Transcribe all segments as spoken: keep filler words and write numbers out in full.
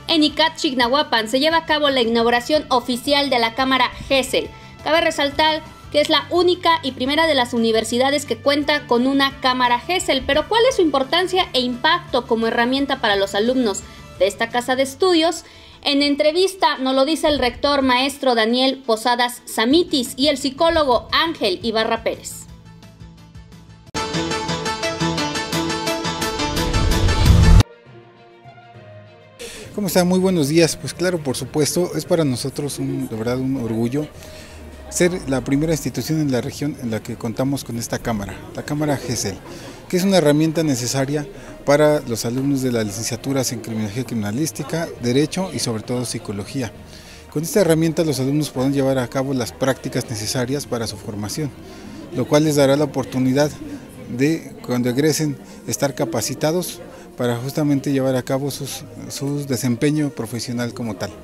En ICAT Chignahuapan se lleva a cabo la inauguración oficial de la cámara GESEL. Cabe resaltar que es la única y primera de las universidades que cuenta con una cámara GESEL, pero ¿cuál es su importancia e impacto como herramienta para los alumnos de esta casa de estudios? En entrevista nos lo dice el rector maestro Daniel Posadas Samitis y el psicólogo Ángel Ibarra Pérez. ¿Cómo están? Muy buenos días. Pues claro, por supuesto, es para nosotros un, de verdad un orgullo ser la primera institución en la región en la que contamos con esta cámara, la cámara GESEL, que es una herramienta necesaria para los alumnos de las licenciaturas en Criminología Criminalística, Derecho y sobre todo Psicología. Con esta herramienta los alumnos podrán llevar a cabo las prácticas necesarias para su formación, lo cual les dará la oportunidad de, cuando egresen, estar capacitados para justamente llevar a cabo sus, su desempeño profesional como tal.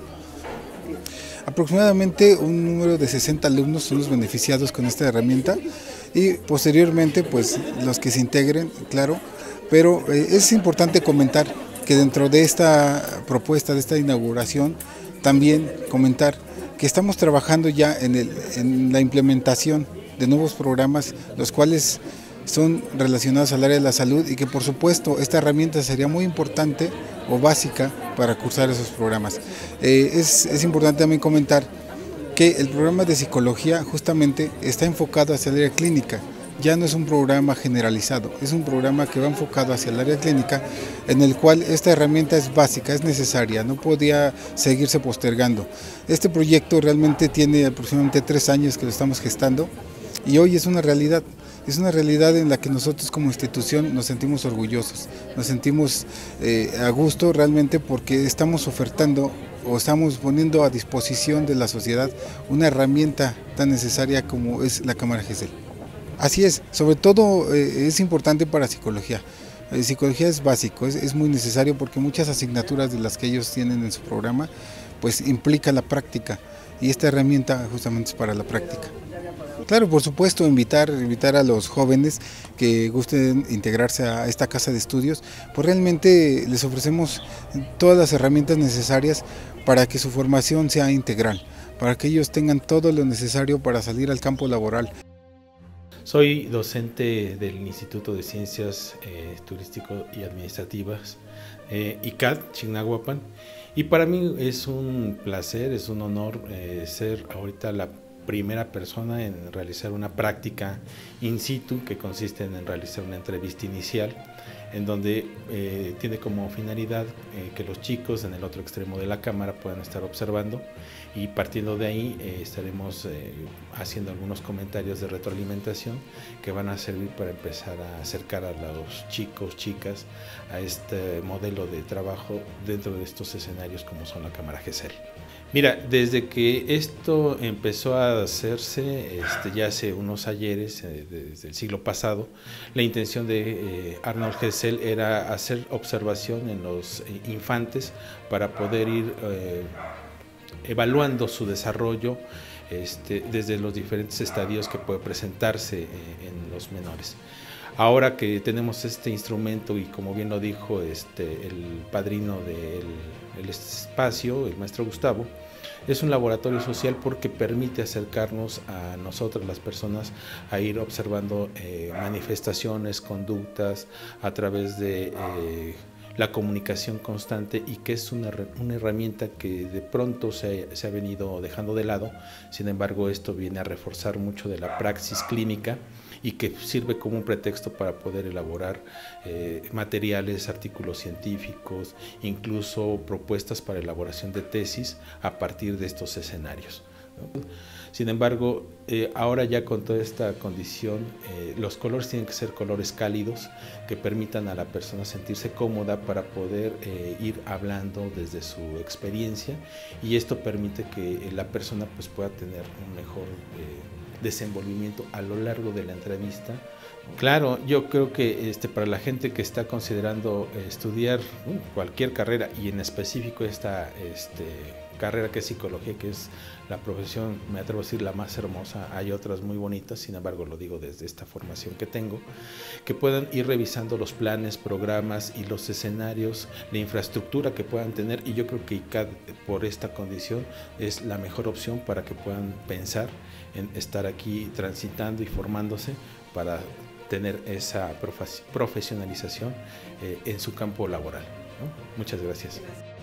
Aproximadamente un número de sesenta alumnos son los beneficiados con esta herramienta y posteriormente pues los que se integren, claro, pero eh, es importante comentar que dentro de esta propuesta, de esta inauguración, también comentar que estamos trabajando ya en, el, en la implementación de nuevos programas, los cuales son relacionados al área de la salud y que por supuesto esta herramienta sería muy importante o básica para cursar esos programas. Eh, es, es importante también comentar que el programa de psicología justamente está enfocado hacia el área clínica, ya no es un programa generalizado, es un programa que va enfocado hacia el área clínica en el cual esta herramienta es básica, es necesaria, no podía seguirse postergando. Este proyecto realmente tiene aproximadamente tres años que lo estamos gestando y hoy es una realidad. Es una realidad en la que nosotros como institución nos sentimos orgullosos, nos sentimos eh, a gusto realmente porque estamos ofertando o estamos poniendo a disposición de la sociedad una herramienta tan necesaria como es la cámara GESEL. Así es, sobre todo eh, es importante para psicología. Eh, psicología es básico, es, es muy necesario porque muchas asignaturas de las que ellos tienen en su programa pues implica la práctica y esta herramienta justamente es para la práctica. Claro, por supuesto, invitar, invitar a los jóvenes que gusten integrarse a esta casa de estudios, pues realmente les ofrecemos todas las herramientas necesarias para que su formación sea integral, para que ellos tengan todo lo necesario para salir al campo laboral. Soy docente del Instituto de Ciencias eh, Turístico y Administrativas, eh, ICAT Chignahuapan, y para mí es un placer, es un honor eh, ser ahorita la primera persona en realizar una práctica in situ que consiste en realizar una entrevista inicial en donde eh, tiene como finalidad eh, que los chicos en el otro extremo de la cámara puedan estar observando y partiendo de ahí eh, estaremos eh, haciendo algunos comentarios de retroalimentación que van a servir para empezar a acercar a los chicos, chicas a este modelo de trabajo dentro de estos escenarios como son la cámara GESEL. Mira, desde que esto empezó a hacerse este, ya hace unos ayeres, eh, desde el siglo pasado, la intención de eh, Arnold GESEL era hacer observación en los eh, infantes para poder ir eh, evaluando su desarrollo este, desde los diferentes estadios que puede presentarse eh, en los menores. Ahora que tenemos este instrumento y como bien lo dijo este, el padrino del el espacio, el maestro Gustavo, es un laboratorio social porque permite acercarnos a nosotros las personas a ir observando eh, manifestaciones, conductas a través de eh, la comunicación constante y que es una, una herramienta que de pronto se, se ha venido dejando de lado. Sin embargo, esto viene a reforzar mucho de la praxis clínica y que sirve como un pretexto para poder elaborar eh, materiales, artículos científicos, incluso propuestas para elaboración de tesis a partir de estos escenarios, ¿no? Sin embargo, eh, ahora ya con toda esta condición, eh, los colores tienen que ser colores cálidos que permitan a la persona sentirse cómoda para poder eh, ir hablando desde su experiencia y esto permite que la persona pues, pueda tener un mejor eh, desenvolvimiento a lo largo de la entrevista. Claro, yo creo que este, para la gente que está considerando eh, estudiar uh, cualquier carrera y en específico esta este, carrera que es psicología, que es la profesión, me atrevo a decir, la más hermosa. Hay otras muy bonitas, sin embargo lo digo desde esta formación que tengo, que puedan ir revisando los planes, programas y los escenarios, la infraestructura que puedan tener, y yo creo que I C A D por esta condición es la mejor opción para que puedan pensar en estar aquí transitando y formándose para tener esa profesionalización eh, en su campo laboral, ¿no? Muchas gracias.